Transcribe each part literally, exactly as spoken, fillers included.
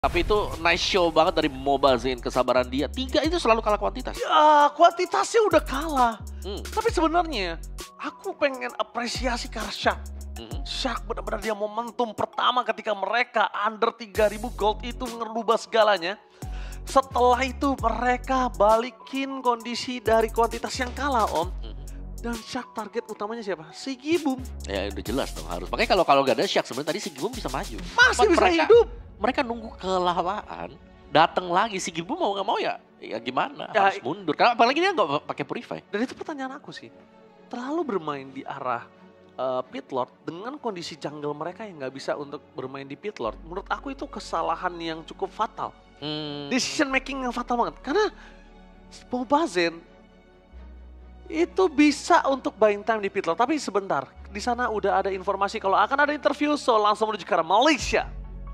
Tapi itu nice show banget dari Mobazane, kesabaran dia. Tiga itu selalu kalah kuantitas. Ya, kuantitasnya udah kalah. Hmm. Tapi sebenarnya aku pengen apresiasi ke Shaq. Hmm. Shaq benar-benar dia momentum pertama ketika mereka under tiga ribu gold itu ngerubah segalanya. Setelah itu mereka balikin kondisi dari kuantitas yang kalah, Om. Hmm. Dan Shaq target utamanya siapa? Sigibum. Ya udah jelas dong harus. Makanya kalau kalau gak ada Shaq sebenarnya tadi Sigibum bisa maju. Masih Cuman bisa mereka, hidup. Mereka nunggu kelawaan, datang lagi Sigibum mau nggak mau ya, ya gimana? Ya, harus mundur. Karena apalagi dia nggak pakai Purify. Dan itu pertanyaan aku sih. Terlalu bermain di arah uh, pit lord dengan kondisi jungle mereka yang nggak bisa untuk bermain di pit lord. Menurut aku itu kesalahan yang cukup fatal. Hmm. Decision making yang fatal banget. Karena Mobazane itu bisa untuk buying time di pit lord. Tapi sebentar, di sana udah ada informasi kalau akan ada interview, so langsung menuju ke arah Malaysia.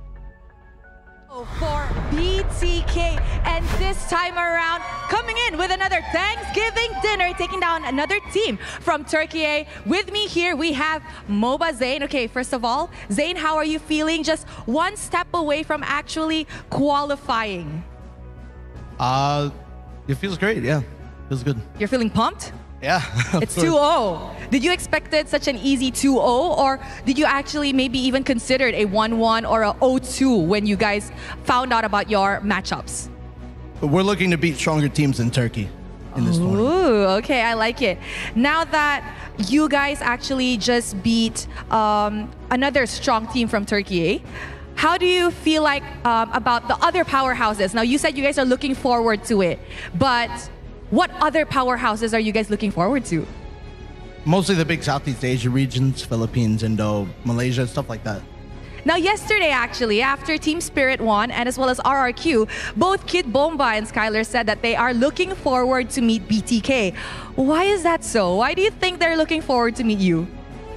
For B T K, and this time around coming in with another Thanksgiving dinner, taking down another team from Turkey. With me here we have Mobazane. Okay, first of all, Zane, how are you feeling? Just one step away from actually qualifying. Uh, it feels great, yeah, feels good. You're feeling pumped? Yeah. It's two oh. Did you expect it such an easy two oh, or did you actually maybe even considered a one one or a oh two when you guys found out about your matchups? We're looking to beat stronger teams in Turkey in this tournament. Ooh, okay, I like it. Now that you guys actually just beat um, another strong team from Turkey, how do you feel like um, about the other powerhouses? Now you said you guys are looking forward to it, but what other powerhouses are you guys looking forward to? Mostly the big Southeast Asia regions, Philippines, Indo, Malaysia, stuff like that. Now yesterday actually, after Team Spirit won and as well as R R Q, both Kid Bomba and Skylar said that they are looking forward to meet B T K. Why is that so? Why do you think they're looking forward to meet you?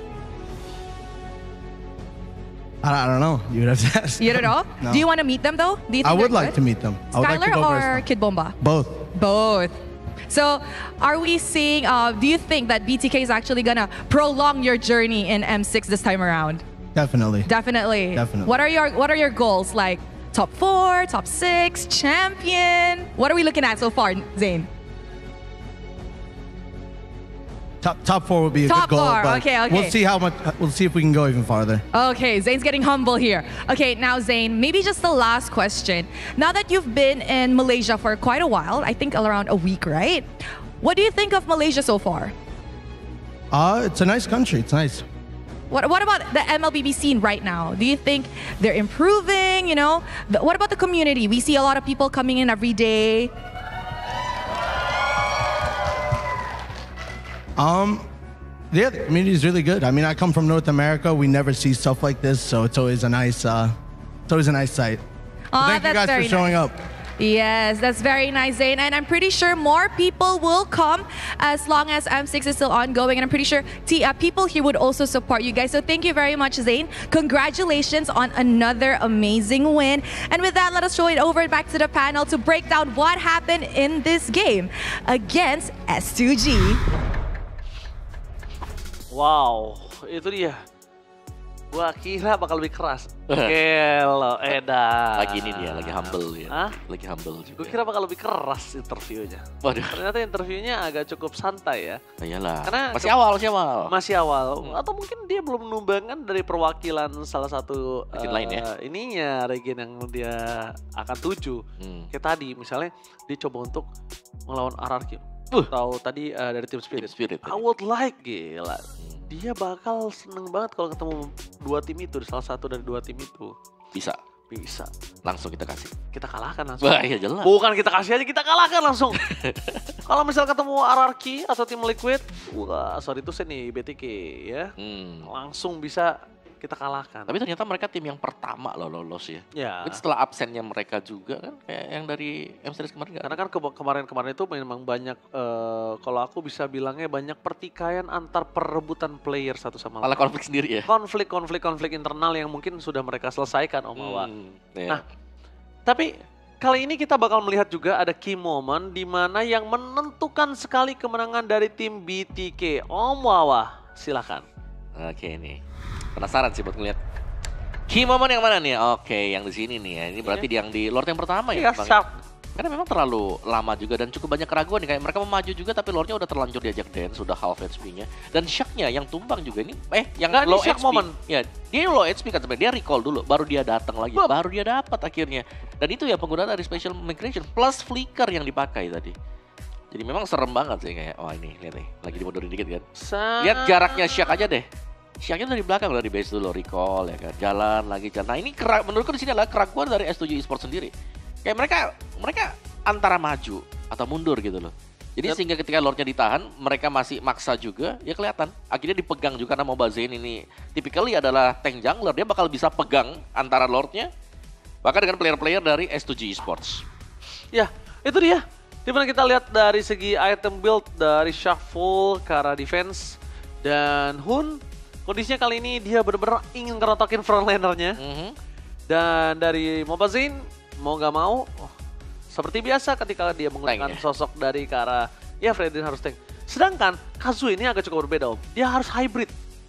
I, I don't know. You would have to ask. You don't know? No. Do you want to meet them though? Do you think I would they're like good? to meet them. I would like to Skylar go or versus them. Kid Bomba? Both. Both. So, are we seeing, uh, do you think that B T K is actually gonna prolong your journey in M six this time around? Definitely. Definitely. Definitely. What are your What are your goals? Like top four, top six, champion? What are we looking at so far, Zane? Top top four would be a Top good goal. four, but okay, okay. We'll see how much. We'll see if we can go even farther. Okay, Zane's getting humble here. Okay, now Zane, maybe just the last question. Now that you've been in Malaysia for quite a while, I think around a week, right? What do you think of Malaysia so far? Uh, it's a nice country. It's nice. What, what about the M L B B scene right now? Do you think they're improving, you know? The, what about the community? We see a lot of people coming in every day. Um, yeah, the community is really good. I mean, I come from North America. We never see stuff like this, so it's always a nice, uh, it's always a nice sight. So Aw, thank you that's guys for very showing nice. up. Yes, that's very nice, Zane. And I'm pretty sure more people will come as long as M six is still ongoing. And I'm pretty sure t uh, people here would also support you guys. So thank you very much, Zane. Congratulations on another amazing win. And with that, let us throw it over back to the panel to break down what happened in this game against S two G. Wow, itu dia. Gua kira bakal lebih keras. Gelo, edan. Lagi ini dia, lagi humble ya. Hah? Lagi humble juga. Gue kira bakal lebih keras interviewnya. Waduh. Ternyata interviewnya agak cukup santai ya. Iyalah. Karena masih awal, masih awal. Masih awal. Hmm. Atau mungkin dia belum menumbangkan dari perwakilan salah satu Region uh, lain ya? ininya, region yang dia akan tuju. Hmm. Kayak tadi, misalnya dia coba untuk melawan R R Q. Uh. Atau tadi uh, dari tim Spirit. Team Spirit I tadi. would like, gila. Hmm. Dia bakal seneng banget kalau ketemu dua tim itu, salah satu dari dua tim itu. Bisa. Bisa. Langsung kita kasih. Kita kalahkan langsung. Wah iya jelas. Bukan kita kasih aja, kita kalahkan langsung. Kalau misal ketemu R R Q atau tim Liquid, wah sorry itu saya nih B T K ya. Hmm. Langsung bisa kita kalahkan. Tapi ternyata mereka tim yang pertama loh lolos ya. Ya. Mungkin setelah absennya mereka juga kan kayak yang dari M series kemarin nggak? Karena kan ke- kemarin-kemarin itu memang banyak, uh, kalau aku bisa bilangnya banyak pertikaian antar perebutan player satu sama Malah lain. konflik sendiri ya. Konflik-konflik-konflik internal yang mungkin sudah mereka selesaikan, Om Awa. Hmm, ya. Nah, tapi kali ini kita bakal melihat juga ada key moment di mana yang menentukan sekali kemenangan dari tim B T K. Om Wawa, silakan. Oke nih. Penasaran sih buat ngeliat Key moment yang mana nih? Oke, yang di sini nih ya. Ini berarti Iya. yang di Lord yang pertama Iya, ya? Bang? Shark. Karena memang terlalu lama juga dan cukup banyak keraguan nih. Kayak mereka mau maju juga tapi Lordnya udah terlanjur diajak dance, sudah half H P-nya. Dan Shark-nya yang tumbang juga ini, eh yang Nggak, ini low Shark H P. moment. Ya, dia low H P kan sebenarnya. Dia recall dulu, baru dia datang lagi. Bep. Baru dia dapat akhirnya. Dan itu ya penggunaan dari Special Migration plus Flicker yang dipakai tadi. Jadi memang serem banget sih kayak, wah ini lihat nih, lagi dimundurin dikit kan. Sa- Lihat jaraknya Shark aja deh. Sharknya dari belakang dari base dulu recall ya kan. Jalan lagi jalan. Nah ini kera- menurutku di sini adalah keraguan dari S tujuh Esports sendiri. Kayak mereka mereka antara maju atau mundur gitu loh. Jadi Yep. sehingga ketika Lordnya ditahan, mereka masih maksa juga, ya kelihatan. Akhirnya dipegang juga karena Mobazane ini typically adalah tank jungler, dia bakal bisa pegang antara Lordnya, bahkan dengan player-player dari S tujuh Esports. Ya, itu dia. Dimana kita lihat dari segi item build dari Shuffle ke arah defense. Dan Hun, kondisinya kali ini dia benar-benar ingin ngerotokin frontlanernya. Mhm. Dan dari Mobazane, mau gak mau, oh, seperti biasa ketika dia menggunakan Tank ya? sosok dari ke arah, ya Fredrin harus tank. Sedangkan Kazuya ini agak cukup berbeda om. Dia harus hybrid.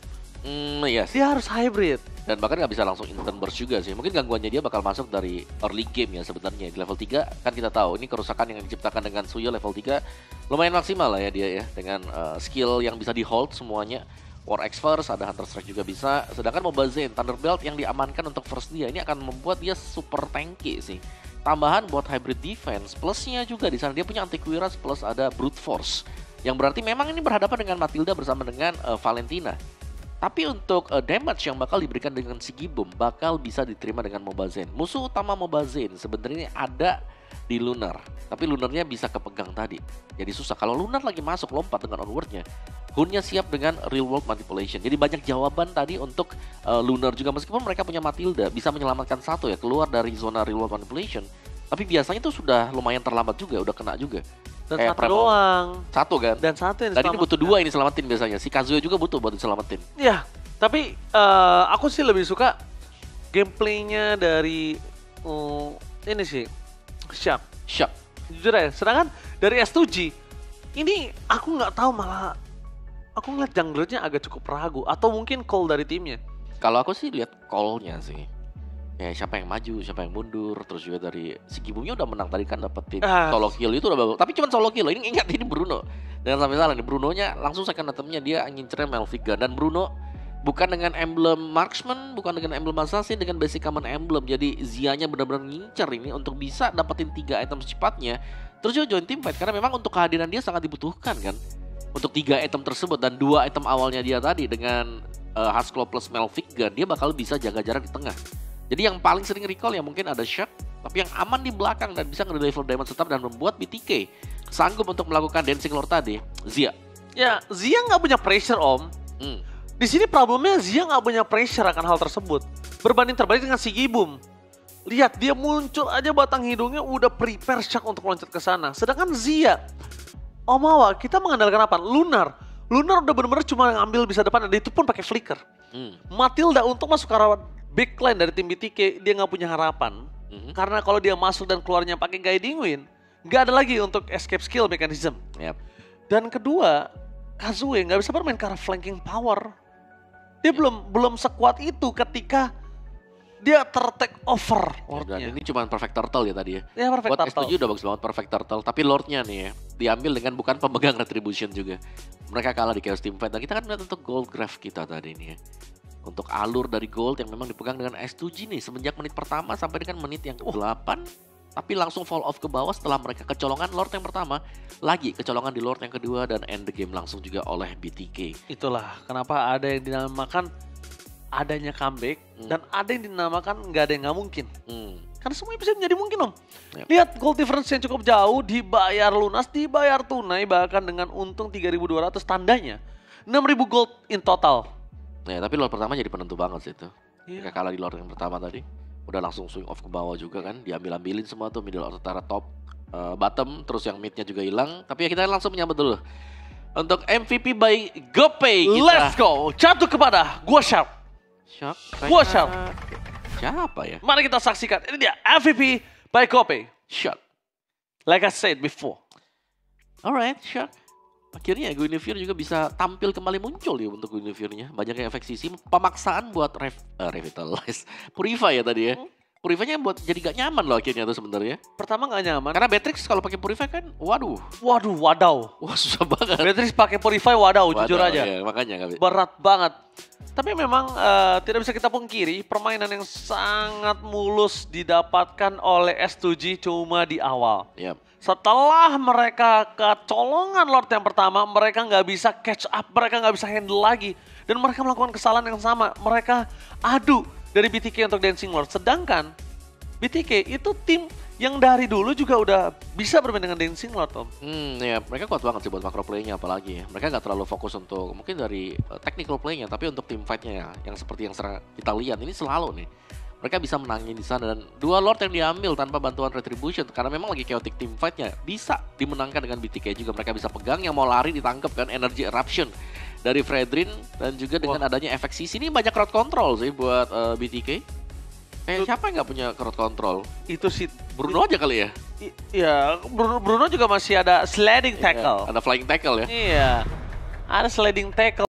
Hmm, iya sih. Dia harus hybrid. Dan bahkan nggak bisa langsung instant burst juga sih. Mungkin gangguannya dia bakal masuk dari early game ya sebenarnya. Di level tiga kan kita tahu ini kerusakan yang diciptakan dengan Suyo level tiga lumayan maksimal lah ya dia ya. Dengan uh, skill yang bisa di hold semuanya. War X first, ada Hunter Strike juga bisa. Sedangkan Mobazane, Thunderbelt yang diamankan untuk first dia ini akan membuat dia super tanky sih. Tambahan buat hybrid defense, plusnya juga di sana dia punya anti cuirass plus ada brute force. Yang berarti memang ini berhadapan dengan Matilda bersama dengan uh, Valentina. Tapi untuk uh, damage yang bakal diberikan dengan Sigibum bakal bisa diterima dengan Mobazane. Musuh utama Mobazane sebenarnya ada di Lunar. Tapi Lunarnya bisa kepegang tadi. Jadi susah. Kalau Lunar lagi masuk lompat dengan onwardnya, Hunnya siap dengan real world manipulation. Jadi banyak jawaban tadi untuk uh, Lunar juga. Meskipun mereka punya Matilda, bisa menyelamatkan satu ya, keluar dari zona real world manipulation. Tapi biasanya itu sudah lumayan terlambat juga, udah kena juga. Dan Kayak satu Premon. doang. Satu kan? Dan satu yang Dan ini butuh diselamatkan. dua ini selamatin biasanya. Si Kazuya juga butuh buat diselamatin. Ya, tapi eh, aku sih lebih suka gameplaynya dari uh, ini sih, Shark. Shock. Jujur ya, sedangkan dari S tujuh ini aku nggak tahu malah aku ngeliat junglernya agak cukup ragu atau mungkin call dari timnya. Kalau aku sih lihat call-nya sih. Ya siapa yang maju, siapa yang mundur, terus juga dari Sigibumnya udah menang tadi kan dapetin Ah. solo kill itu udah bagus. Tapi cuma solo kill loh. Ini ingat ini Bruno. Jangan sampai salah nih, Brunonya langsung second itemnya dia ngincernya Malphite Gun. Dan Bruno bukan dengan emblem marksman, bukan dengan emblem assassin, dengan basic common emblem. Jadi Zia-nya benar-benar ngincer ini untuk bisa dapetin tiga item secepatnya. Terus juga join team fight karena memang untuk kehadiran dia sangat dibutuhkan kan. Untuk tiga item tersebut dan dua item awalnya dia tadi dengan uh, Haskell plus Malphite Gun, dia bakal bisa jaga jarak di tengah. Jadi yang paling sering recall ya mungkin ada Shark, tapi yang aman di belakang dan bisa nge-deliver damage tetap dan membuat B T K sanggup untuk melakukan Dancing Lord tadi, Zia. Ya, Zia nggak punya pressure om. Hmm. Di sini problemnya Zia nggak punya pressure akan hal tersebut. Berbanding terbalik dengan Sigibum. Lihat dia muncul aja batang hidungnya udah prepare Shark untuk loncat ke sana. Sedangkan Zia, Om Awa, kita mengandalkan apa? Lunar. Lunar udah bener-bener cuma ngambil bisa depan dan itu pun pakai flicker. Hmm. Matilda untuk masuk ke arah big line dari tim B T K dia nggak punya harapan. Mhm. Karena kalau dia masuk dan keluarnya pakai guiding wind, nggak ada lagi untuk escape skill mechanism. Yap. Dan kedua, Kazuya nggak bisa bermain ke arah flanking power. Dia belum belum sekuat itu ketika dia ter-take over Dan Lordnya. ini cuma perfect turtle ya tadi ya. Ya perfect Buat S turtle. tujuh udah bagus banget perfect turtle, tapi Lordnya nih ya diambil dengan bukan pemegang retribution juga. Mereka kalah di Chaos Team Fight dan kita kan melihat untuk gold graph kita tadi nih ya. Untuk alur dari gold yang memang dipegang dengan S tujuh nih semenjak menit pertama sampai dengan menit yang ke delapan. Tapi langsung fall off ke bawah setelah mereka kecolongan Lord yang pertama. Lagi kecolongan di Lord yang kedua dan end the game langsung juga oleh B T K. Itulah kenapa ada yang dinamakan adanya comeback Hmm. dan ada yang dinamakan nggak ada yang nggak mungkin. Hmm. Karena semuanya bisa menjadi mungkin om. Yep. Lihat gold difference yang cukup jauh, dibayar lunas, dibayar tunai bahkan dengan untung tiga ribu dua ratus tandanya. enam ribu gold in total. Ya, tapi Lord pertama jadi penentu banget sih itu. Iya. Mereka kalah di Lord yang pertama tadi. Udah langsung swing off ke bawah juga kan. Diambil-ambilin semua tuh middle antara top, uh, bottom. Terus yang midnya juga hilang. Tapi ya kita langsung menyambut dulu. Untuk M V P by GoPay kita. Let's go, jatuh kepada gua Sharp. Shock. Gua Sharp. Siapa ya? Mari kita saksikan. Ini dia M V P by GoPay. Shock. Like I said before. Alright, Shock. Akhirnya Guinevere juga bisa tampil kembali muncul ya untuk Guinevere-nya. Banyak yang efek sisi, pemaksaan buat rev, uh, revitalize, purify ya tadi ya. Purify-nya buat jadi gak nyaman loh akhirnya tuh sebenarnya. Pertama gak nyaman. Karena Beatrix kalau pakai purify kan, waduh. Waduh, wadaw. Wah susah banget. Beatrix pakai purify, wadaw, Waduh, jujur aja. Ya, makanya gak Berat banget. Tapi memang uh, tidak bisa kita pungkiri, permainan yang sangat mulus didapatkan oleh S two G cuma di awal. Yep. Setelah mereka kecolongan Lord yang pertama, mereka nggak bisa catch up, mereka nggak bisa handle lagi. Dan mereka melakukan kesalahan yang sama, mereka adu dari B T K untuk Dancing Lord. Sedangkan B T K itu tim yang dari dulu juga udah bisa bermain dengan Dancing Lord, Om. Hmm, ya mereka kuat banget sih buat macro play-nya apalagi ya. Mereka nggak terlalu fokus untuk mungkin dari uh, technical play-nya, tapi untuk team fight-nya ya, yang seperti yang sering kita lihat ini selalu nih. Mereka bisa menangin di sana dan dua Lord yang diambil tanpa bantuan Retribution karena memang lagi chaotic team fight-nya bisa dimenangkan dengan B T K juga. Mereka bisa pegang, yang mau lari ditangkap kan, Energy Eruption dari Fredrin dan juga dengan Wah. adanya efek sisi ini banyak crowd control sih buat uh, B T K. Eh siapa yang nggak punya crowd control? Itu sih Bruno aja kali ya? I- ya, Bruno, Bruno juga masih ada sliding tackle. Ada flying tackle ya? Iya, ada sliding tackle.